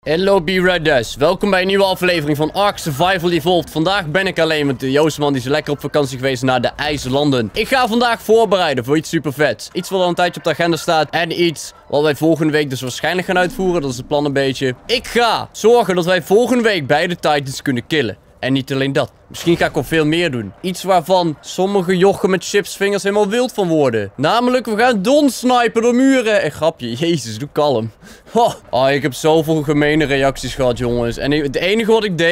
Hello B-Riders, welkom bij een nieuwe aflevering van Ark Survival Evolved. Vandaag ben ik alleen, want de Joostman die is lekker op vakantie geweest naar de IJslanden. Ik ga vandaag voorbereiden voor iets super vets. Iets wat al een tijdje op de agenda staat en iets wat wij volgende week dus waarschijnlijk gaan uitvoeren. Dat is het plan een beetje. Ik ga zorgen dat wij volgende week beide Titans kunnen killen. En niet alleen dat. Misschien ga ik al veel meer doen. Iets waarvan sommige jochen met chipsvingers helemaal wild van worden. Namelijk, we gaan Don snipen door muren. Grapje, jezus, doe kalm. Oh, ik heb zoveel gemene reacties gehad, jongens. En het enige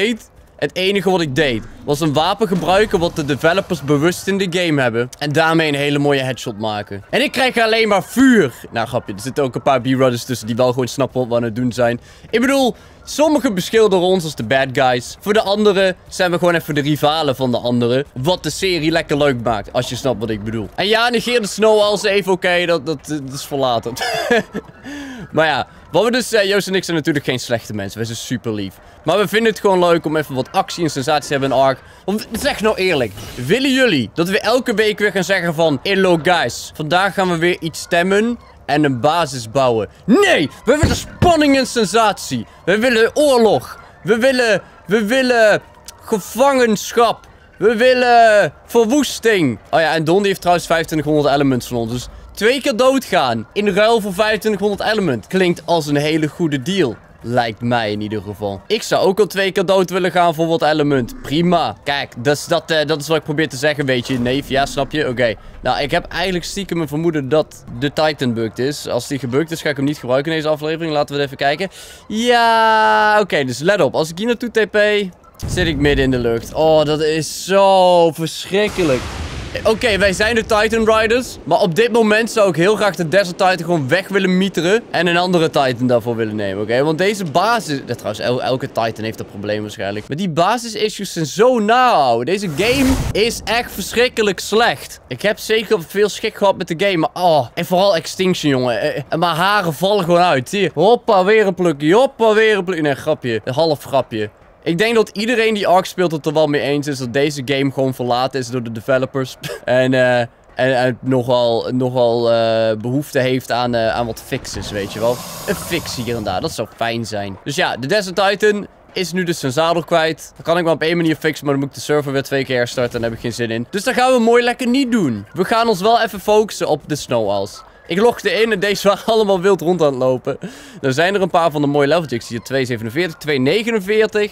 wat ik deed, was een wapen gebruiken wat de developers bewust in de game hebben. En daarmee een hele mooie headshot maken. En ik krijg alleen maar vuur. Nou, grapje, er zitten ook een paar B-Rudders tussen die wel gewoon snappen wat we aan het doen zijn. Ik bedoel, sommigen beschilderen ons als de bad guys. Voor de anderen zijn we gewoon even de rivalen van de anderen. Wat de serie lekker leuk maakt, als je snapt wat ik bedoel. En ja, negeer de snow als even oké, dat is verlaten. Maar ja, wat we dus, Joost en ik zijn natuurlijk geen slechte mensen. Wij zijn super lief. Maar we vinden het gewoon leuk om even wat actie en sensatie te hebben in Ark. Want zeg nou eerlijk, willen jullie dat we elke week weer gaan zeggen van... Hello guys, vandaag gaan we weer iets stemmen en een basis bouwen. Nee, we willen spanning en sensatie. We willen oorlog. We willen gevangenschap. We willen verwoesting. Oh ja, en Don die heeft trouwens 2500 elements van ons. Dus 2 keer doodgaan in ruil voor 2500 element. Klinkt als een hele goede deal. Lijkt mij in ieder geval. Ik zou ook al 2 keer dood willen gaan voor wat element. Prima. Kijk, dat is wat ik probeer te zeggen, weet je, neef. Ja, snap je? Oké. Nou, ik heb eigenlijk stiekem een vermoeden dat de Titan bugged is. Als die gebugged is, ga ik hem niet gebruiken in deze aflevering. Laten we het even kijken. Ja, oké. Dus let op. Als ik hier naartoe TP, zit ik midden in de lucht. Oh, dat is zo verschrikkelijk. Oké, wij zijn de Titan Riders. Maar op dit moment zou ik heel graag de Desert Titan gewoon weg willen mieteren. En een andere Titan daarvoor willen nemen, oké? Want deze basis... Trouwens, elke Titan heeft dat probleem waarschijnlijk. Maar die basis-issues zijn zo nauw. Deze game is echt verschrikkelijk slecht. Ik heb zeker veel schik gehad met de game. Maar oh, en vooral Extinction, jongen. Mijn haren vallen gewoon uit. Zie je? Hoppa, weer een plukje. Hoppa, weer een plukje. Nee, grapje. Een half grapje. Ik denk dat iedereen die Ark speelt het er wel mee eens is dat deze game gewoon verlaten is door de developers. En nogal behoefte heeft aan wat fixes, weet je wel. Een fix hier en daar, dat zou fijn zijn. Dus ja, de Desert Titan is nu dus zijn zadel kwijt. Dat kan ik maar op één manier fixen, maar dan moet ik de server weer 2 keer herstarten en daar heb ik geen zin in. Dus dat gaan we mooi lekker niet doen. We gaan ons wel even focussen op de Snowalls. Ik logde in en deze waren allemaal wild rond aan het lopen. Dan zijn er een paar van de mooie leveltjes. Ik zie hier 247, 249,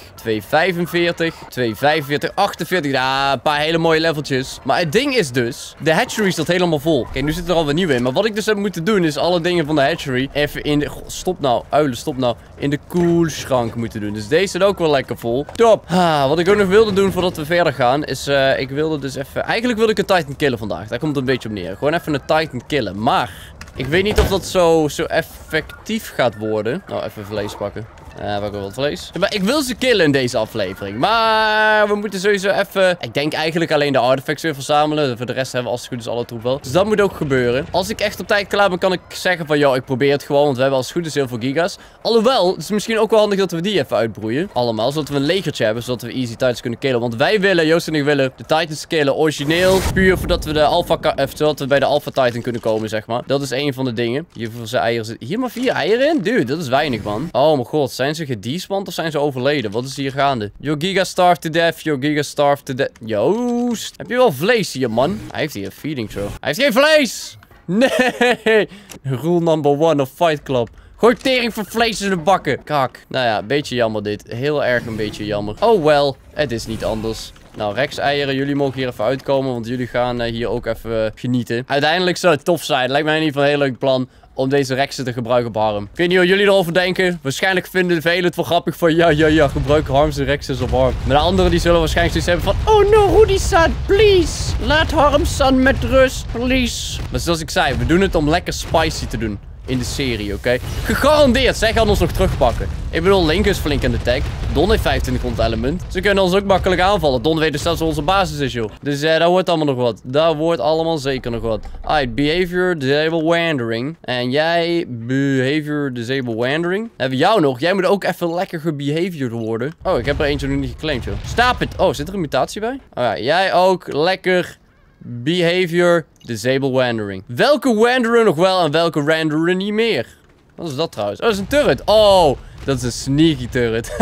245, 245, 48. Ja, een paar hele mooie leveltjes. Maar het ding is dus, de hatchery staat helemaal vol. Kijk, nu zit er al wat nieuw in. Maar wat ik dus heb moeten doen, is alle dingen van de hatchery even in de... Goh, stop nou, uilen, stop nou. In de koelschrank moeten doen. Dus deze zit ook wel lekker vol. Top. Wat ik ook nog wilde doen voordat we verder gaan, is ik wilde dus even... Eigenlijk wilde ik een Titan killen vandaag. Daar komt het een beetje op neer. Gewoon even een Titan killen. Maar... ik weet niet of dat zo effectief gaat worden. Nou, even vlees pakken. Pak wel wat vlees. Maar ik wil ze killen in deze aflevering. Maar we moeten sowieso even... ik denk eigenlijk alleen de artifacts weer verzamelen. Voor de rest hebben we als het goed is alle troep wel. Dus dat moet ook gebeuren. Als ik echt op tijd klaar ben, kan ik zeggen van... yo, ik probeer het gewoon. Want we hebben als het goed is heel veel giga's. Alhoewel, het is misschien ook wel handig dat we die even uitbroeien. Allemaal. Zodat we een legertje hebben. Zodat we easy Titans kunnen killen. Want wij willen, Joost en ik willen de Titans killen. Origineel. Puur voordat we zodat we bij de Alpha Titan kunnen komen, zeg maar. Dat is een van de dingen. Hier voor zijn eieren zitten. Hier maar 4 eieren in? Dude, dat is weinig, man. Oh mijn god. Zijn ze gedespawnd of zijn ze overleden? Wat is hier gaande? Your giga starved to death. Your giga starved to death. Joost. Heb je wel vlees hier, man? Hij heeft hier een feeding show. Hij heeft geen vlees! Nee! Rule number 1 of Fight Club. Gooi tering voor vlees in de bakken. Kak. Nou ja, een beetje jammer dit. Heel erg een beetje jammer. Oh well. Het is niet anders. Nou, Rex-eieren, jullie mogen hier even uitkomen, want jullie gaan hier ook even genieten. Uiteindelijk zou het tof zijn. Lijkt mij in ieder geval een heel leuk plan om deze Rexen te gebruiken op Harm. Ik weet niet hoe jullie erover denken. Waarschijnlijk vinden velen het wel grappig van... ja, gebruik Harm's Rexes op Harm. Maar de anderen die zullen waarschijnlijk zoiets hebben van... oh no, Rudy-san, please. Laat Harm-san met rust, please. Maar zoals ik zei, we doen het om lekker spicy te doen. In de serie, oké? Gegarandeerd, zij gaan ons nog terugpakken. Ik bedoel, Link is flink aan de tag. Don heeft 2500 element. Ze kunnen ons ook makkelijk aanvallen. Don weet dus zelfs wat onze basis is, joh. Dus daar wordt allemaal nog wat. Daar wordt allemaal zeker nog wat. Alright, behavior, disable wandering. En jij, behavior, disable wandering. Hebben we jou nog? Jij moet ook even lekker gebehaviored worden. Oh, ik heb er eentje nog niet geclaimd, joh. Stop it. Oh, zit er een mutatie bij? Alright, jij ook lekker... behavior, disable wandering. Welke wanderen nog wel en welke wanderen niet meer? Wat is dat trouwens? Oh, dat is een turret. Oh, dat is een sneaky turret.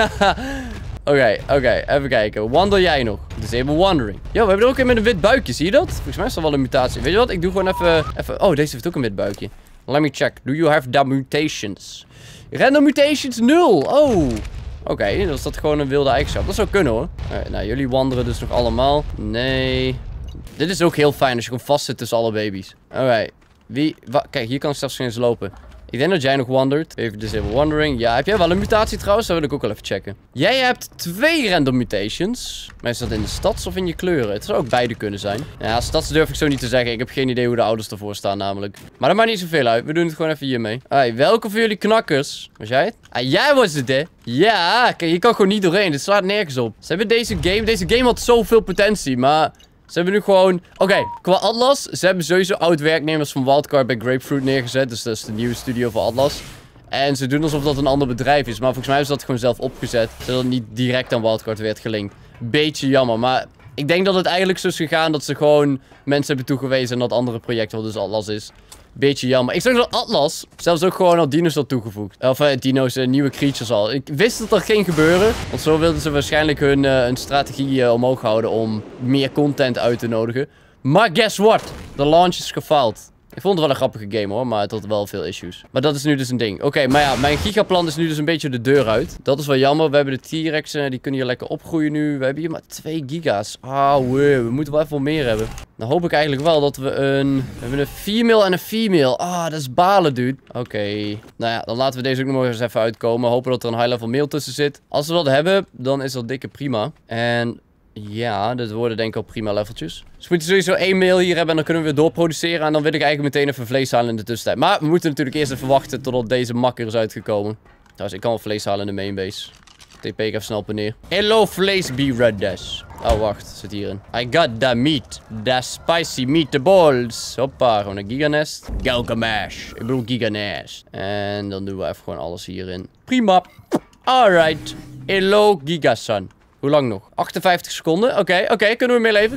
Oké, even kijken. Wandel jij nog? Disable wandering. Yo, we hebben er ook een met een wit buikje. Zie je dat? Volgens mij is dat wel een mutatie. Weet je wat? Ik doe gewoon even... Oh, deze heeft ook een wit buikje. Let me check. Do you have the mutations? Random mutations 0. Oh. Oké, dan is dat gewoon een wilde eigenschap. Dat zou kunnen hoor. Nou, jullie wandelen dus nog allemaal. Nee. Dit is ook heel fijn als je gewoon vast zit tussen alle baby's. Oké. Kijk, hier kan ik zelfs eens lopen. Ik denk dat jij nog wandert. Even disable wandering. Ja, heb jij wel een mutatie trouwens? Dat wil ik ook wel even checken. Jij hebt 2 random mutations. Maar is dat in de stads of in je kleuren? Het zou ook beide kunnen zijn. Ja, stads durf ik zo niet te zeggen. Ik heb geen idee hoe de ouders ervoor staan namelijk. Maar dat maakt niet zoveel uit. We doen het gewoon even hiermee. Hey, welke van jullie knakkers? Was jij het? Ah, jij was het hè? Ja, kijk, je kan gewoon niet doorheen. Dit slaat nergens op. Ze hebben deze game... Deze game had zoveel potentie, maar... Ze hebben nu gewoon... Oké, qua Atlas. Ze hebben sowieso oud-werknemers van Wildcard bij Grapefruit neergezet. Dus dat is de nieuwe studio van Atlas. En ze doen alsof dat een ander bedrijf is. Maar volgens mij is dat gewoon zelf opgezet. Zodat het niet direct aan Wildcard werd gelinkt. Beetje jammer, maar... Ik denk dat het eigenlijk zo is gegaan dat ze gewoon mensen hebben toegewezen aan dat andere project wat dus Atlas is. Beetje jammer. Ik zag dat Atlas zelfs ook gewoon al dino's had toegevoegd. Of dino's, nieuwe creatures al. Ik wist dat er ging gebeuren. Want zo wilden ze waarschijnlijk hun strategie omhoog houden om meer content uit te nodigen. Maar guess what? De launch is gefaald. Ik vond het wel een grappige game hoor, maar het had wel veel issues. Maar dat is nu dus een ding. Oké, maar ja, mijn gigaplan is nu dus een beetje de deur uit. Dat is wel jammer. We hebben de T-Rexen, die kunnen hier lekker opgroeien nu. We hebben hier maar 2 giga's. We moeten wel even wat meer hebben. Dan hoop ik eigenlijk wel dat we We hebben een female en een female. Dat is balen, dude. Oké. Nou ja, dan laten we deze ook nog eens even uitkomen. Hopen dat er een high-level male tussen zit. Als we dat hebben, dan is dat dikke prima. En... Ja, dit worden denk ik al prima leveltjes. Dus we moeten sowieso 1 male hier hebben en dan kunnen we weer doorproduceren. En dan wil ik eigenlijk meteen even vlees halen in de tussentijd. Maar we moeten natuurlijk eerst even wachten totdat deze makker is uitgekomen. Trouwens, ik kan wel vlees halen in de mainbase. TP ik even snel op neer. Hello vlees be red dash. Oh, wacht. Zit hierin. I got the meat. The spicy meatballs. Hoppa, gewoon een giganest. Gilgamesh. Ik bedoel giganest. En dan doen we even gewoon alles hierin. Prima. Alright. Hello gigasan. Hoe lang nog? 58 seconden. Oké. Kunnen we meeleven?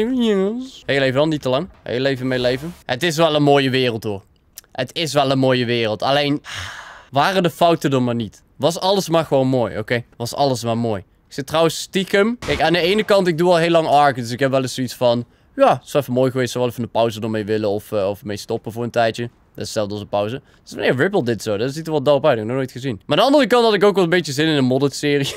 Yes. Heel even dan, niet te lang. Heel even meeleven. Het is wel een mooie wereld hoor. Het is wel een mooie wereld. Alleen, waren de fouten er maar niet. Was alles maar gewoon mooi, oké? Was alles maar mooi. Ik zit trouwens stiekem. Kijk, aan de ene kant, ik doe al heel lang Ark. Dus ik heb wel eens zoiets van... Ja, het is wel even mooi geweest. Zou wel even een pauze ermee willen. Of mee stoppen voor een tijdje. Dat is hetzelfde als een pauze. Dus wanneer Ripple dit zo? Dat ziet er wel dope uit. Ik heb nog nooit gezien. Maar aan de andere kant had ik ook wel een beetje zin in een modded serie.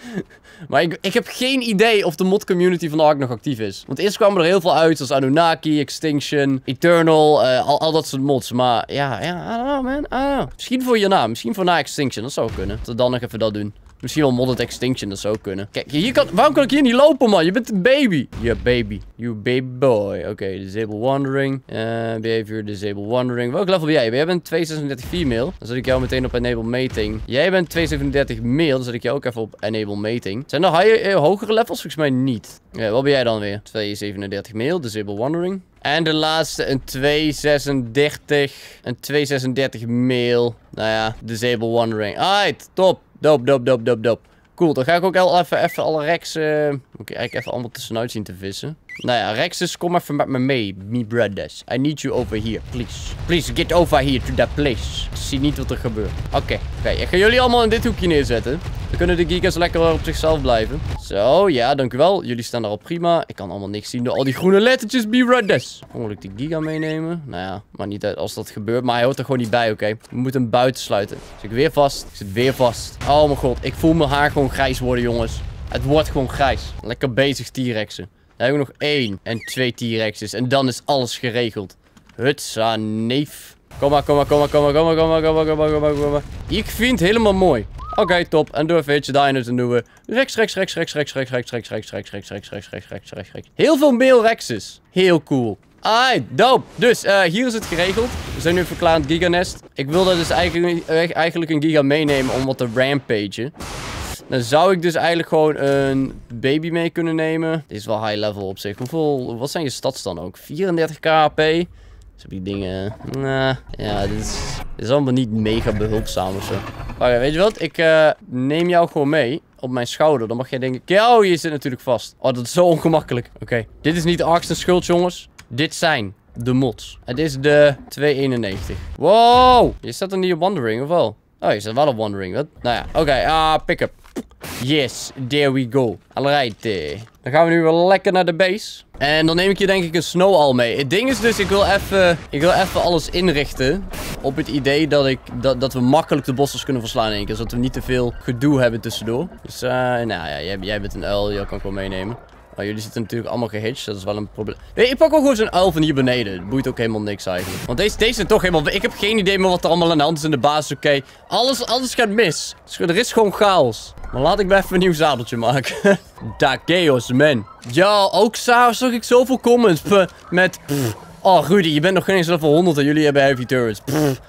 Maar ik heb geen idee of de mod community van de Ark nog actief is. Want eerst kwamen er heel veel uit, zoals Anunnaki, Extinction, Eternal, al dat soort mods. Maar ja, I don't know man, I don't know. Misschien voor hierna, misschien voor na Extinction, dat zou kunnen. Dat we dan nog even dat doen. Misschien wel modded Extinction, dat zou kunnen. Kijk, waarom kan ik hier niet lopen, man? Je bent een baby. Ja, baby. You baby boy. Oké, disable wandering. Behavior, disable wandering. Welk level ben jij? Jij bent 236 female. Dan zet ik jou meteen op enable mating. Jij bent 237 male. Dan zet ik jou ook even op enable mating. Zijn er hogere levels? Volgens mij niet. Ja, wat ben jij dan weer? 237 male, disable wandering. En de laatste, een 236. Een 236 male. Nou ja, disable wandering. Alright, top. Dope. Cool, dan ga ik ook even alle Rex... Moet ik eigenlijk even allemaal tussenuit zien te vissen. Nou ja, Rexus, kom even met me mee. Me brothers. I need you over here, please. Please, get over here to that place. Ik zie niet wat er gebeurt. Oké. Ik ga jullie allemaal in dit hoekje neerzetten. Dan kunnen de gigas lekker op zichzelf blijven. Zo, ja, dankjewel. Jullie staan daar al prima. Ik kan allemaal niks zien door al die groene lettertjes. Be brothers. Moet ik die giga meenemen? Nou ja, maar niet uit als dat gebeurt. Maar hij hoort er gewoon niet bij, oké? We moeten hem buiten sluiten. Zit ik weer vast? Ik zit weer vast. Oh mijn god, ik voel mijn haar gewoon grijs worden, jongens. Het wordt gewoon grijs. Lekker bezig, T-Rexen. Dan hebben we nog 1 en 2 T-Rexes. En dan is alles geregeld. Hutsa, neef. Kom maar. Ik vind het helemaal mooi. Oké, top. En door even hitje dino's en doen we rex. Heel veel male Rexes. Heel cool. Alright, dope. Dus, hier is het geregeld. We zijn nu verklaard aan het giganest. Ik wilde dus eigenlijk een giga meenemen om wat te rampagen. Dan zou ik dus eigenlijk gewoon een baby mee kunnen nemen. Dit is wel high level op zich. Wat zijn je stats dan ook? 34k HP. Dus heb je dingen... ja, dit is allemaal niet mega behulpzaam of zo. Maar weet je wat? Ik neem jou gewoon mee op mijn schouder. Dan mag jij denken... Oh, je zit natuurlijk vast. Oh, dat is zo ongemakkelijk. Oké. Dit is niet Ark's schuld, jongens. Dit zijn de mods. Het is de 291. Wow! Je staat er niet op Wandering, of wel? Oh, je staat wel op Wandering. Wat? Nou ja, oké. Pick up. Yes, there we go. Alright. Dan gaan we nu weer lekker naar de base. En dan neem ik hier denk ik een snowball mee. Het ding is dus, ik wil even alles inrichten. Op het idee dat we makkelijk de bossers kunnen verslaan in één keer. Zodat we niet te veel gedoe hebben tussendoor. Dus, nou ja, jij bent een uil. Jou kan ik wel meenemen. Oh, jullie zitten natuurlijk allemaal gehitcht. Dat is wel een probleem. Nee, ik pak ook gewoon zo'n uil van hier beneden. Het boeit ook helemaal niks eigenlijk. Want deze zijn toch helemaal... Ik heb geen idee meer wat er allemaal aan de hand is in de basis. Oké. Alles gaat mis. Dus er is gewoon chaos. Maar laat ik me even een nieuw zadeltje maken. Da chaos, man. Ja, ook zag ik zoveel comments. Met... Oh, Rudy, je bent nog geen eens level 100 en jullie hebben heavy turrets.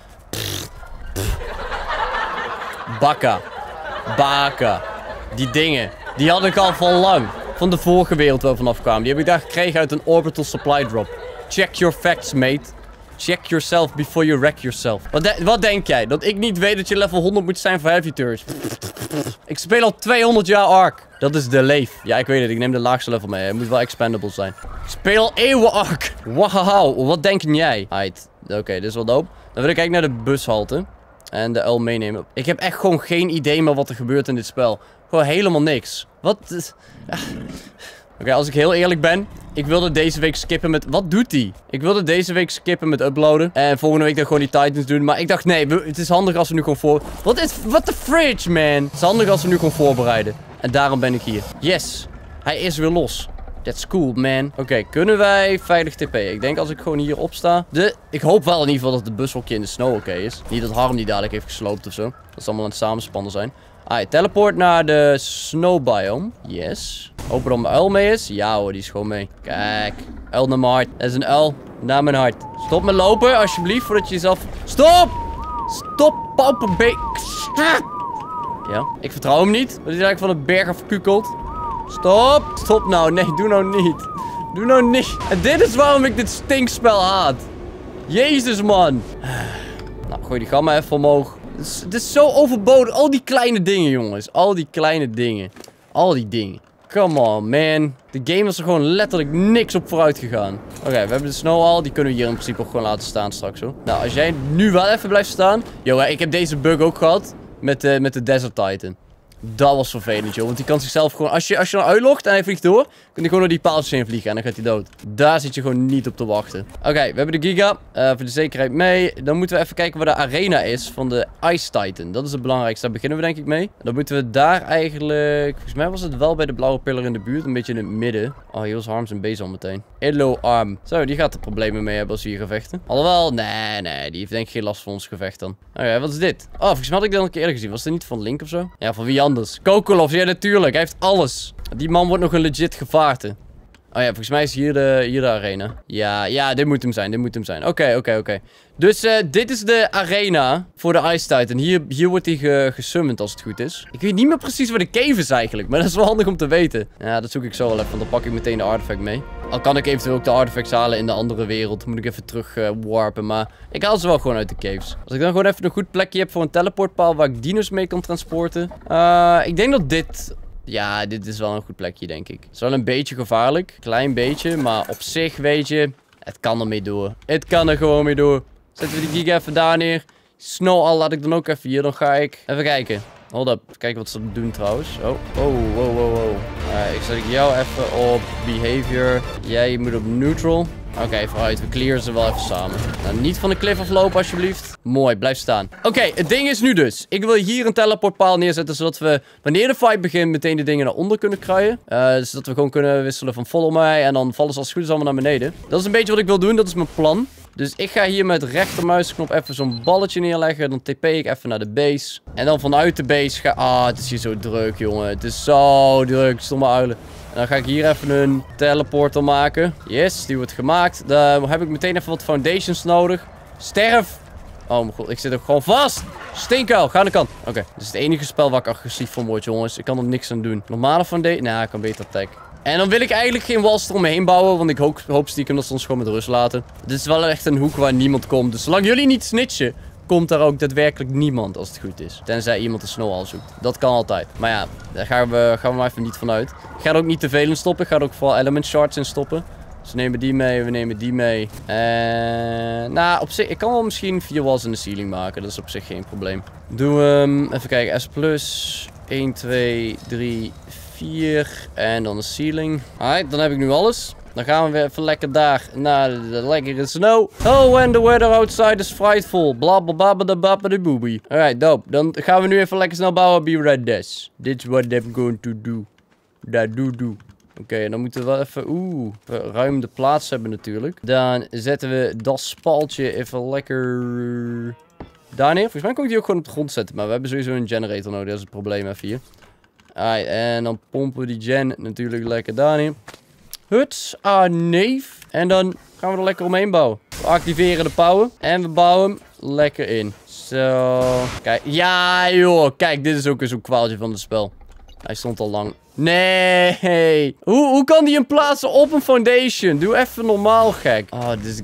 Baka. Die dingen. Die had ik al van lang. Van de vorige wereld waar we vanaf kwamen. Die heb ik daar gekregen uit een orbital supply drop. Check your facts, mate. Check yourself before you wreck yourself. Wat denk jij? Dat ik niet weet dat je level 100 moet zijn voor heavy turrets? Ik speel al 200 jaar Ark. Dat is de leef. Ja, ik weet het. Ik neem de laagste level mee. Het moet wel expandable zijn. Ik speel al eeuwen Ark. Wauw. Wat denk jij? Oké, dit is wel dope. Dan wil ik eigenlijk naar de bushalte. En de uil meenemen. Ik heb echt gewoon geen idee meer wat er gebeurt in dit spel. Gewoon helemaal niks. Wat? Oké, als ik heel eerlijk ben. Ik wilde deze week skippen met... Wat doet hij? Ik wilde deze week skippen met uploaden. En volgende week dan gewoon die Titans doen. Maar ik dacht, nee, het is handig als we nu gewoon voor... What the fridge, man? Het is handig als we nu gewoon voorbereiden. En daarom ben ik hier. Yes. Hij is weer los. That's cool, man. Oké, kunnen wij veilig TP'en? Ik denk als ik gewoon hier opsta. Ik hoop wel in ieder geval dat het bushokje in de snow oké is. Niet dat Harm die dadelijk heeft gesloopt of zo. Dat ze allemaal aan het samenspannen zijn. Teleport naar de snow biome. Yes. Hopen dat mijn uil mee is. Ja hoor, die is gewoon mee. Kijk. Uil naar mijn hart. Dat is een uil naar mijn hart. Stop met lopen, alsjeblieft, voordat je jezelf... Stop! Stop, pauperbeek. Ja, ik vertrouw hem niet. Dat is eigenlijk van een berg afkukeld. Stop. Stop nou. Nee, doe nou niet. Doe nou niet. En dit is waarom ik dit stinkspel haat. Jezus, man. Nou, gooi die gamma even omhoog. Het is zo overbodig. Al die kleine dingen, jongens. Al die kleine dingen. Al die dingen. Come on, man. De game is er gewoon letterlijk niks op vooruit gegaan. Oké, we hebben de snow al. Die kunnen we hier in principe ook gewoon laten staan straks, hoor. Nou, als jij nu wel even blijft staan. Yo, ik heb deze bug ook gehad. Met de Desert Titan. Dat was vervelend, joh. Want die kan zichzelf gewoon... Als je nou uitlogt en hij vliegt door... Kun je gewoon door die paaltjes heen vliegen. En dan gaat hij dood. Daar zit je gewoon niet op te wachten. Oké, we hebben de Giga. Voor de zekerheid mee. Dan moeten we even kijken waar de arena is van de Ice Titan. Dat is het belangrijkste. Daar beginnen we denk ik mee. Dan moeten we daar eigenlijk... Volgens mij was het wel bij de blauwe pillar in de buurt. Een beetje in het midden. Oh, hier was Harm zijn base al meteen. Hello, Arm. Zo, die gaat er problemen mee hebben als we hier gevechten. Alhoewel, nee. Die heeft denk ik geen last van ons gevecht dan. Oké, wat is dit? Oh, volgens mij had ik dat een keer eerder gezien. Was dit niet van Link of zo? Ja, van wie anders? Kokolov, ja natuurlijk. Hij heeft alles. Die man wordt nog een legit gevaarte. Oh ja, volgens mij is hier de arena. Ja, dit moet hem zijn. Oké. Dus dit is de arena voor de Ice Titan. Hier wordt hij gesummoned als het goed is. Ik weet niet meer precies waar de cave is eigenlijk. Maar dat is wel handig om te weten. Ja, dat zoek ik zo wel even. Want dan pak ik meteen de artefact mee. Al kan ik eventueel ook de artefacts halen in de andere wereld. Dan moet ik even terug warpen. Maar ik haal ze wel gewoon uit de caves. Als ik dan gewoon even een goed plekje heb voor een teleportpaal waar ik dinos mee kan transporten. Ik denk dat dit... Ja, dit is wel een goed plekje, denk ik. Het is wel een beetje gevaarlijk. Klein beetje. Maar op zich, weet je... Het kan ermee door. Het kan er gewoon mee door. Zetten we die Giga even daar neer. Snow al laat ik dan ook even hier. Dan ga ik... Even kijken. Hold up. Kijken wat ze doen trouwens. Wow. Ik zet jou even op behavior. Jij moet op neutral. Oké, vooruit. We clearen ze wel even samen. Nou, niet van de cliff aflopen, alsjeblieft. Mooi, blijf staan. Oké, het ding is nu dus. Ik wil hier een teleportpaal neerzetten, zodat we, wanneer de fight begint, meteen de dingen naar onder kunnen kruien. Zodat we gewoon kunnen wisselen van follow mij. En dan vallen ze als het goed is allemaal naar beneden. Dat is een beetje wat ik wil doen. Dat is mijn plan. Dus ik ga hier met rechtermuisknop even zo'n balletje neerleggen. Dan TP ik even naar de base. En dan vanuit de base ga... Ah, het is hier zo druk, jongen. Het is zo druk. Stomme uilen. En dan ga ik hier even een teleporter maken. Yes, die wordt gemaakt. Dan heb ik meteen even wat foundations nodig. Sterf! Oh mijn god, ik zit ook gewoon vast! Stinkuil, ga aan de kant. Oké, dit is het enige spel waar ik agressief van word, jongens. Ik kan er niks aan doen. Normale foundation... Nou, ik kan beter attack. En dan wil ik eigenlijk geen walls eromheen bouwen. Want ik hoop stiekem dat ze ons gewoon met rust laten. Dit is wel echt een hoek waar niemand komt. Dus zolang jullie niet snitchen, komt daar ook daadwerkelijk niemand als het goed is. Tenzij iemand de snowball zoekt. Dat kan altijd. Maar ja, daar gaan we maar even niet vanuit. Ik ga er ook niet te veel in stoppen. Ik ga er ook vooral element shards in stoppen. Dus we nemen die mee, we nemen die mee. En nou, op zich, ik kan wel misschien 4 walls in de ceiling maken. Dat is op zich geen probleem. Doen we hem, even kijken, S plus. 1, 2, 3, 4. En dan de ceiling. Alright, dan heb ik nu alles. Dan gaan we weer even lekker daar naar de lekkere snow. Oh, and the weather outside is frightful. Blablabla. Alright, dope. Dan gaan we nu even lekker snel bouwen. Be ready. This is what I'm going to do. Dat do. Oké, dan moeten we wel even... ruim de plaats hebben natuurlijk. Dan zetten we dat spaltje even lekker... daar neer. Volgens mij kon ik die ook gewoon op de grond zetten. Maar we hebben sowieso een generator nodig. Dat is het probleem even hier. Alright, en dan pompen we die gen natuurlijk lekker daar neer. Huts, neef. En dan gaan we er lekker omheen bouwen. We activeren de power. En we bouwen hem lekker in. Zo. Kijk. Ja, joh. Kijk, dit is ook eens zo'n kwaaltje van het spel. Hij stond al lang. Nee. Hoe kan die hem plaatsen op een foundation? Doe even normaal, gek. Oh, this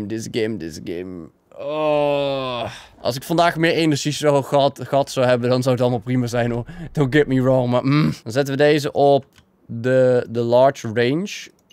game. Oh. Als ik vandaag meer energie gehad zou hebben, dan zou het allemaal prima zijn, hoor. Don't get me wrong, maar... Dan zetten we deze op de large range.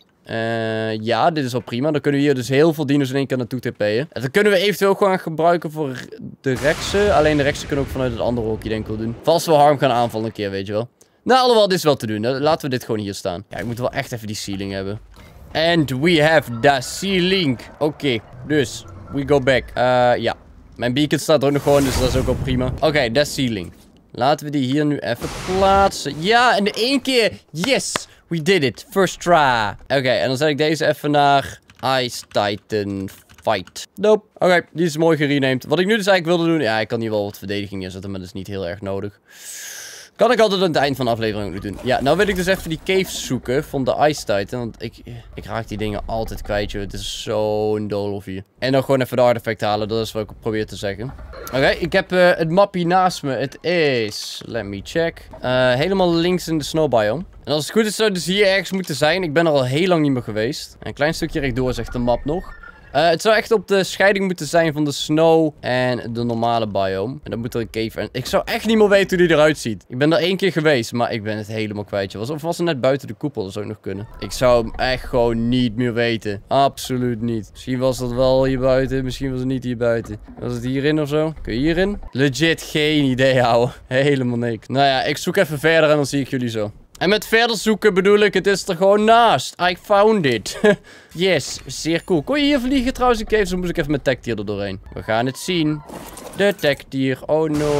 Ja, dit is wel prima. Dan kunnen we hier dus heel veel dino's in één keer naartoe TP'en. En dan kunnen we eventueel gewoon gebruiken voor de rexen. Alleen de rexen kunnen ook vanuit het andere hokje denk ik wel doen. Vast we Harm gaan aanvallen een keer, weet je wel. Nou, alhoewel, dit is wel te doen. Laten we dit gewoon hier staan. Ja, ik moet wel echt even die ceiling hebben. And we have the ceiling. Oké, dus we go back. Ja, mijn beacon staat er ook nog gewoon, dus dat is ook wel prima. Oké, the ceiling. Laten we die hier nu even plaatsen. Ja, en de 1 keer. Yes, we did it. First try. Oké, en dan zet ik deze even naar Ice Titan Fight. Nope. Oké, die is mooi gerenamed. Wat ik nu dus eigenlijk wilde doen... Ja, ik kan hier wel wat verdediging neerzetten, maar dat is niet heel erg nodig. Kan ik altijd aan het eind van de aflevering ook doen. Ja, nou wil ik dus even die caves zoeken van de Ice Titan. Want ik raak die dingen altijd kwijt, joh. Het is zo'n doolhof hier. En dan gewoon even de artefact halen. Dat is wat ik probeer te zeggen. Oké, ik heb het mapje naast me. Het is... Let me check. Helemaal links in de snow biome. En als het goed is, zou het dus hier ergens moeten zijn. Ik ben er al heel lang niet meer geweest. Een klein stukje rechtdoor zegt de map nog. Het zou echt op de scheiding moeten zijn van de snow en de normale biome. En dan moet er een cave in. Ik zou echt niet meer weten hoe die eruit ziet. Ik ben er 1 keer geweest, maar ik ben het helemaal kwijt. Of was het net buiten de koepel? Dat zou ook nog kunnen. Ik zou hem echt gewoon niet meer weten. Absoluut niet. Misschien was dat wel hier buiten. Misschien was het niet hier buiten. Was het hierin of zo? Kun je hierin? Legit geen idee, ouwe. Helemaal niks. Nou ja, ik zoek even verder en dan zie ik jullie zo. En met verder zoeken bedoel ik, het is er gewoon naast. I found it. Yes, zeer cool. Kon je hier vliegen trouwens? Ik even, zo moest ik even met tech-tier er doorheen. We gaan het zien. De tech-tier. Oh no.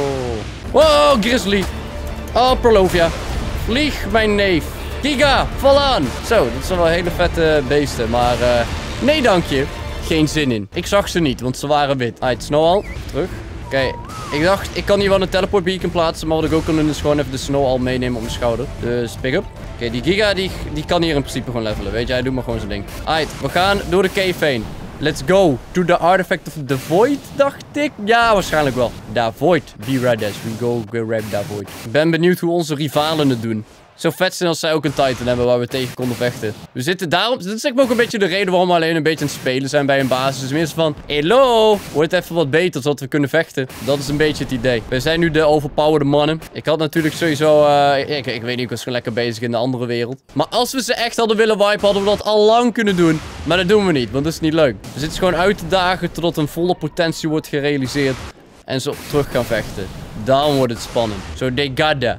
Wow, Grizzly. Oh, Prolovia. Vlieg, mijn neef. Giga, val aan. Zo, dat zijn wel hele vette beesten. Maar nee dank je. Geen zin in. Ik zag ze niet, want ze waren wit. Alright, Snowal. Terug. Oké, ik dacht, ik kan hier wel een teleport beacon plaatsen. Maar wat ik ook kan doen is gewoon even de Snowal meenemen op mijn schouder. Dus pick up. Oké, die Giga, die kan hier in principe gewoon levelen. Weet je, hij doet maar gewoon zijn ding. Alright, we gaan door de cave heen. Let's go to the artifact of the void, dacht ik. Ja, waarschijnlijk wel. The void. Be ready as we go grab the void. Ik ben benieuwd hoe onze rivalen het doen. Zo vet zijn als zij ook een Titan hebben waar we tegen konden vechten. We zitten daarom... Dit is zeg maar ook een beetje de reden waarom we alleen een beetje aan het spelen zijn bij een basis. Dus minstens van... Hello! Wordt even wat beter zodat we kunnen vechten. Dat is een beetje het idee. We zijn nu de overpowered mannen. Ik had natuurlijk sowieso... ik weet niet, ik was gewoon lekker bezig in de andere wereld. Maar als we ze echt hadden willen wipen, hadden we dat al lang kunnen doen. Maar dat doen we niet, want dat is niet leuk. We zitten gewoon uit te dagen totdat een volle potentie wordt gerealiseerd. En zo terug gaan vechten. Dan wordt het spannend. So they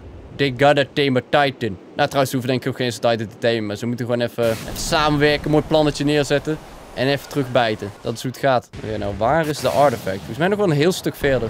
gotta tame a Titan. Nou, trouwens, ze hoeven denk ik ook geen Titan te tamen. Maar ze moeten gewoon even samenwerken, een mooi plannetje neerzetten. En even terugbijten. Dat is hoe het gaat. Oké, nou, waar is de artefact? Volgens mij nog wel een heel stuk verder.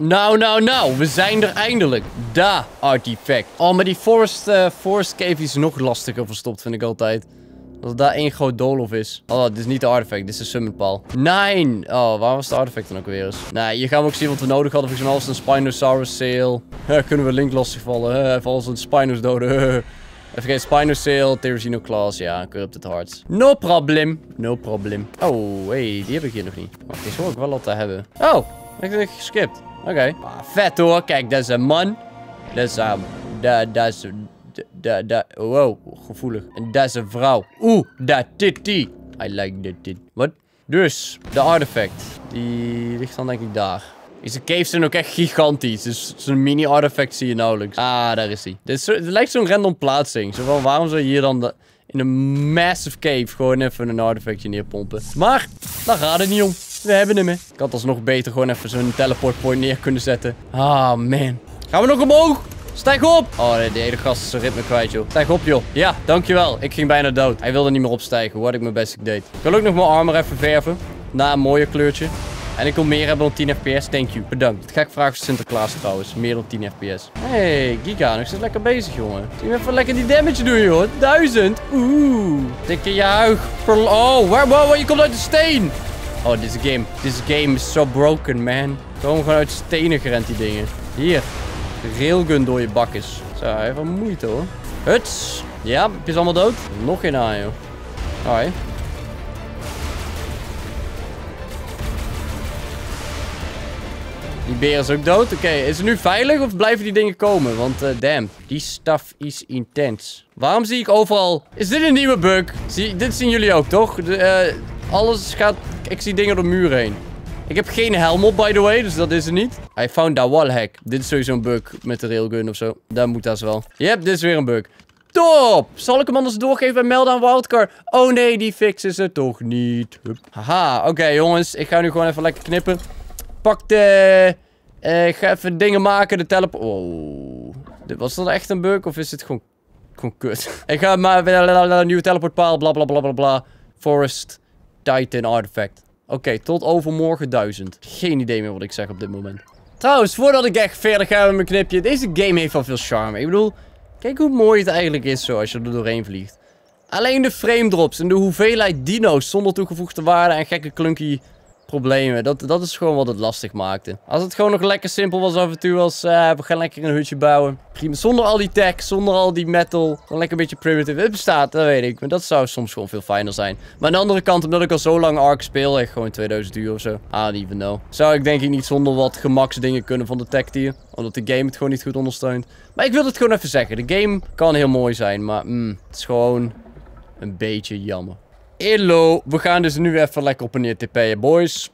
Nou. We zijn er eindelijk. Da artefact. Oh, maar die forest cave is nog lastiger verstopt, vind ik altijd. Dat het daar één groot doolhof is. Oh, dit is niet de artefact. Dit is de summonpaal. 9. Oh, waar was de artefact dan ook weer eens? Nou, hier gaan we ook zien wat we nodig hadden. Volgens mij was een Spinosaurus Sail. Kunnen we Link lastigvallen. Even als een Spinos doden. Even geen Spinosaurus, Terrazino Claws. Ja, Corrupted Hearts. No problem. No problem. Oh, hey, die heb ik hier nog niet. Wacht, die zou ik wel laten hebben. Oh, ik heb geskipt. Oké. Vet hoor. Kijk, dat is een man. Dat is een... Wow, gevoelig. En dat is een vrouw. Oeh, dat titty. I like that tit. Wat? Dus, de artefact. Die ligt dan denk ik daar. Deze caves zijn ook echt gigantisch. Dus zo'n mini-artefact zie je nauwelijks. Ah, daar is hij. Dit lijkt zo'n random plaatsing. Zo van, waarom zou je hier dan in een massive cave gewoon even een artefactje neerpompen. Maar, daar gaat het niet om. We hebben hem, hè. Ik had alsnog beter gewoon even zo'n teleport point neer kunnen zetten. Ah, man. Gaan we nog omhoog? Stijg op! Oh, nee, de hele gast is zijn ritme kwijt, joh. Stijg op, joh. Ja, dankjewel. Ik ging bijna dood. Hij wilde niet meer opstijgen, wat ik mijn best deed. Ik wil ook nog mijn armor even verven. Na een mooie kleurtje. En ik wil meer hebben dan 10 fps. Thank you. Bedankt. Dat ga ik vragen voor Sinterklaas trouwens. Meer dan 10 fps. Hey, Giganux is lekker bezig, jongen. Zie je even lekker die damage doen, joh. 1000. Oeh. Dikke juich. Oh, wow, je komt uit de steen. Oh, this game is so broken, man. Komen gewoon uit stenen gerend, die dingen. Hier. Railgun door je bakjes. Zo, even moeite, hoor. Huts. Ja, heb je ze allemaal dood? Nog geen aan, joh. Hoi. Die beer is ook dood. Oké, is het nu veilig of blijven die dingen komen? Want, damn. Die stuff is intens. Waarom zie ik overal... Is dit een nieuwe bug? Dit zien jullie ook, toch? Alles gaat... Ik zie dingen door muren heen. Ik heb geen helm op, by the way, dus dat is het niet. I found that wall hack. Dit is sowieso een bug met de railgun of zo. Dat moet dat wel. Yep, dit is weer een bug. Top! Zal ik hem anders doorgeven bij Meltdown Wildcard? Oh nee, die fixen ze toch niet. Hup. Haha, oké, jongens. Ik ga nu gewoon even lekker knippen. Pak de... Ik ga even dingen maken, de teleport... Oh. Was dat echt een bug of is het gewoon kut? Ik ga maar een nieuwe teleportpaal, bla bla bla bla bla. Forest Titan artifact. Oké, tot overmorgen 1000. Geen idee meer wat ik zeg op dit moment. Trouwens, voordat ik echt verder ga met mijn knipje. Deze game heeft wel veel charme. Ik bedoel, kijk hoe mooi het eigenlijk is zo als je er doorheen vliegt. Alleen de frame drops en de hoeveelheid dino's zonder toegevoegde waarde en gekke clunky problemen. Dat is gewoon wat het lastig maakte. Als het gewoon nog lekker simpel was af en toe als we gaan lekker een hutje bouwen. Prima. Zonder al die tech, zonder al die metal. Gewoon lekker een beetje primitive. Het bestaat, dat weet ik. Maar dat zou soms gewoon veel fijner zijn. Maar aan de andere kant, omdat ik al zo lang Ark speel, echt gewoon 2000 uur of zo. I don't even know. Zou ik denk ik niet zonder wat gemaksdingen kunnen van de tech tier. Omdat de game het gewoon niet goed ondersteunt. Maar ik wil het gewoon even zeggen. De game kan heel mooi zijn, maar het is gewoon een beetje jammer. Hallo, we gaan dus nu even lekker op en neer TP'en, boys.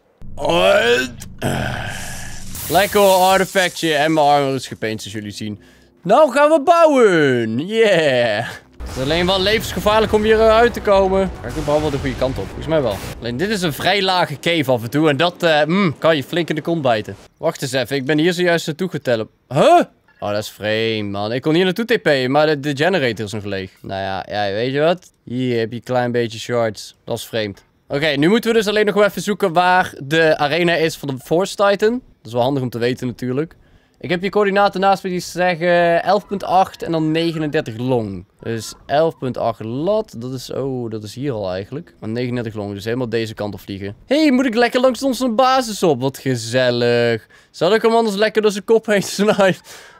Lekker artefactje en mijn armor is gepaint, zoals jullie zien. Nou gaan we bouwen, yeah. Het is alleen wel levensgevaarlijk om hier uit te komen. Ga ik überhaupt wel de goede kant op? Volgens mij wel. Alleen dit is een vrij lage cave af en toe en dat kan je flink in de kont bijten. Wacht eens even, ik ben hier zojuist naartoe geteld. Huh? Oh, dat is vreemd, man. Ik kon hier naartoe TP'en, maar de generator is nog leeg. Nou ja, weet je wat? Hier heb je een klein beetje shards. Dat is vreemd. Oké, nu moeten we dus alleen nog wel even zoeken waar de arena is van de Force Titan. Dat is wel handig om te weten natuurlijk. Ik heb hier coördinaten naast me die zeggen 11.8 en dan 39 long. Dus 11.8 lat, dat is hier al eigenlijk. Maar 39 long, dus helemaal deze kant op vliegen. Hé, moet ik lekker langs onze basis op? Wat gezellig. Zal ik hem anders lekker door zijn kop heen snijden?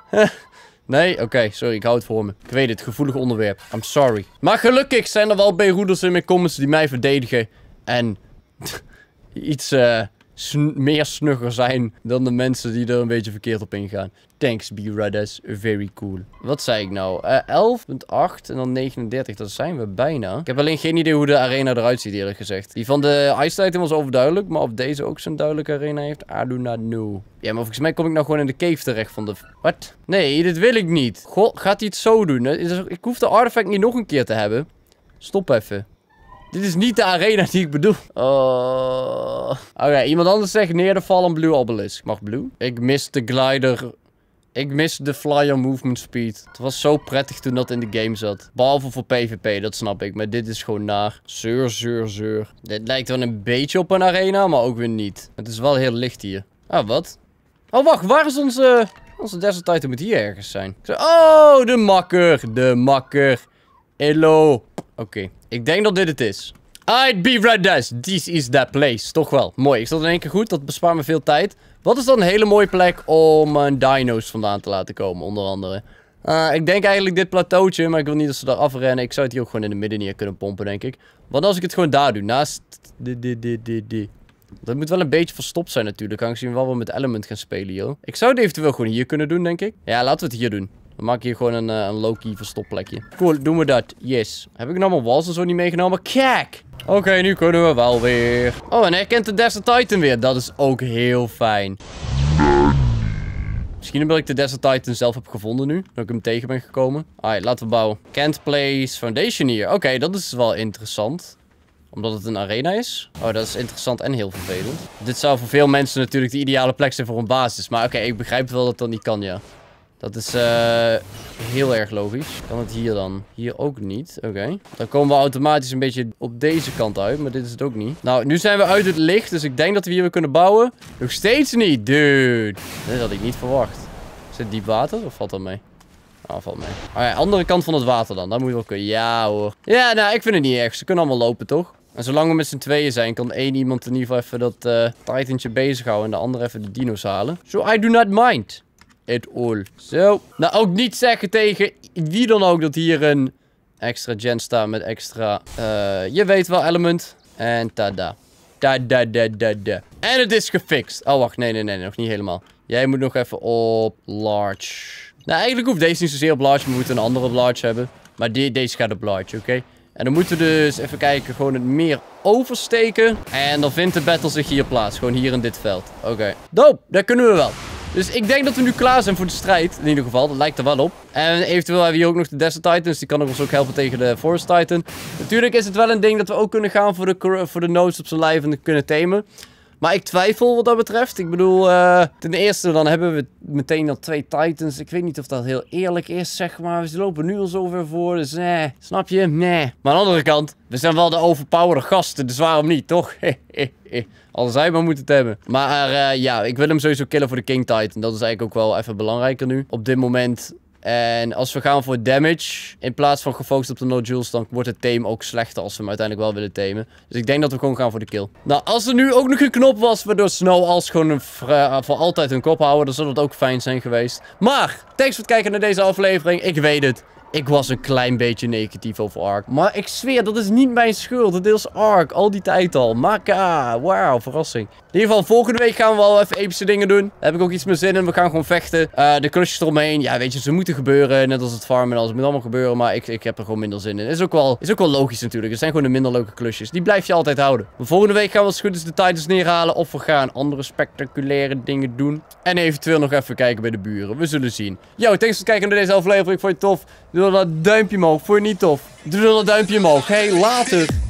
Nee? Oké, sorry, ik hou het voor me. Ik weet het, gevoelig onderwerp. I'm sorry. Maar gelukkig zijn er wel B-roeders in mijn comments die mij verdedigen. En iets meer snugger zijn dan de mensen die er een beetje verkeerd op ingaan. Thanks, B-Radas. Very cool. Wat zei ik nou? 11.8 en dan 39. Dat zijn we bijna. Ik heb alleen geen idee hoe de arena eruit ziet, eerlijk gezegd. Die van de Ice Titan was overduidelijk. Maar of deze ook zo'n duidelijke arena heeft, I do not know. Ja, maar volgens mij kom ik nou gewoon in de cave terecht van de... Wat? Nee, dit wil ik niet. God, gaat hij het zo doen? Ik hoef de artefact niet nog een keer te hebben. Stop even. Dit is niet de arena die ik bedoel. Oké, iemand anders zegt neer de Fallen Blue Obelisk. Mag Blue? Ik mis de glider. Ik mis de flyer movement speed. Het was zo prettig toen dat in de game zat. Behalve voor PvP, dat snap ik. Maar dit is gewoon naar. Zeur. Dit lijkt wel een beetje op een arena, maar ook weer niet. Het is wel heel licht hier. Ah, wat? Oh, wacht. Waar is onze Desert Titan? Moet hier ergens zijn. Oh, de makker. Hello. Oké. Ik denk dat dit het is. I'd be right. This is that place. Toch wel. Mooi. Ik zat in één keer goed. Dat bespaart me veel tijd. Wat is dan een hele mooie plek om dino's vandaan te laten komen, onder andere. Ik denk eigenlijk dit plateautje, maar ik wil niet dat ze daar afrennen. Ik zou het hier ook gewoon in de midden neer kunnen pompen, denk ik. Want als ik het gewoon daar doe, naast... Dat moet wel een beetje verstopt zijn natuurlijk, aangezien we wel met Element gaan spelen, joh. Ik zou het eventueel gewoon hier kunnen doen, denk ik. Ja, laten we het hier doen. Dan maak ik hier gewoon een low-key verstopplekje. Cool, doen we dat. Yes. Heb ik nou mijn walls en zo niet meegenomen? Kijk! Oké, nu kunnen we wel weer. Oh, en hij herkent de Desert Titan weer. Dat is ook heel fijn. Misschien omdat ik de Desert Titan zelf heb gevonden nu. Dat ik hem tegen ben gekomen. Alright, laten we bouwen. Can't place foundation hier. Oké, dat is wel interessant. Omdat het een arena is. Oh, dat is interessant en heel vervelend. Dit zou voor veel mensen natuurlijk de ideale plek zijn voor een basis. Maar oké, ik begrijp wel dat dat niet kan, ja. Dat is heel erg logisch. Kan het hier dan? Hier ook niet. Oké. Dan komen we automatisch een beetje op deze kant uit. Maar dit is het ook niet. Nou, nu zijn we uit het licht. Dus ik denk dat we hier weer kunnen bouwen. Nog steeds niet. Dude. Dat had ik niet verwacht. Is het diep water? Of valt dat mee? Oh, valt mee. Oh ja, andere kant van het water dan. Daar moet je wel kunnen. Ja hoor. Ja, nou, ik vind het niet erg. Ze kunnen allemaal lopen, toch? En zolang we met z'n tweeën zijn, kan één iemand in ieder geval even dat Titantje bezighouden. En de andere even de dino's halen. So I do not mind. It all. Zo. Nou, ook niet zeggen tegen wie dan ook dat hier een extra gen staat met extra, je weet wel, element. En tada. Tada. En het is gefixt. Oh, wacht. Nee, nog niet helemaal. Jij moet nog even op large. Nou, eigenlijk hoeft deze niet zozeer op large. We moeten een andere op large hebben. Maar deze gaat op large, oké? En dan moeten we dus, even kijken, gewoon het meer oversteken. En dan vindt de battle zich hier plaats. Gewoon hier in dit veld. Oké. Dope, dat kunnen we wel. Dus ik denk dat we nu klaar zijn voor de strijd. In ieder geval, dat lijkt er wel op. En eventueel hebben we hier ook nog de Desert Titans. Die kan ons ook helpen tegen de Forest Titan. Natuurlijk is het wel een ding dat we ook kunnen gaan voor de nodes op zijn lijf en kunnen tamen. Maar ik twijfel wat dat betreft. Ik bedoel, ten eerste dan hebben we meteen al 2 Titans. Ik weet niet of dat heel eerlijk is, zeg maar. Ze lopen nu al zoveel voor, dus snap je? Nee. Maar aan de andere kant, we zijn wel de overpowered gasten, dus waarom niet, toch? Al zij maar moeten het hebben. Maar ja, ik wil hem sowieso killen voor de King Titan. Dat is eigenlijk ook wel even belangrijker nu. Op dit moment. En als we gaan voor damage, in plaats van gefocust op de nodules, dan wordt het tame ook slechter als we hem uiteindelijk wel willen tamen. Dus ik denk dat we gewoon gaan voor de kill. Nou, als er nu ook nog een knop was waardoor Snow als gewoon voor altijd hun kop houden, dan zou dat ook fijn zijn geweest. Maar, thanks voor het kijken naar deze aflevering. Ik weet het. Ik was een klein beetje negatief over Ark. Maar ik zweer, dat is niet mijn schuld. Het is Ark. Al die tijd al. Maka. Wauw, verrassing. In ieder geval, volgende week gaan we wel even epische dingen doen. Daar heb ik ook iets meer zin in. We gaan gewoon vechten. De klusjes eromheen. Ja, weet je, ze moeten gebeuren. Net als het farmen en alles. Het moet allemaal gebeuren. Maar ik heb er gewoon minder zin in. Is ook wel logisch natuurlijk. Het zijn gewoon de minder leuke klusjes. Die blijf je altijd houden. Maar volgende week gaan we als goed is de Titans neerhalen. Of we gaan andere spectaculaire dingen doen. En eventueel nog even kijken bij de buren. We zullen zien. Yo, thanks voor het kijken naar deze aflevering. Vond je het tof? Doe dan dat duimpje omhoog. Vond je het niet tof? Doe dan dat duimpje omhoog. Hey, later.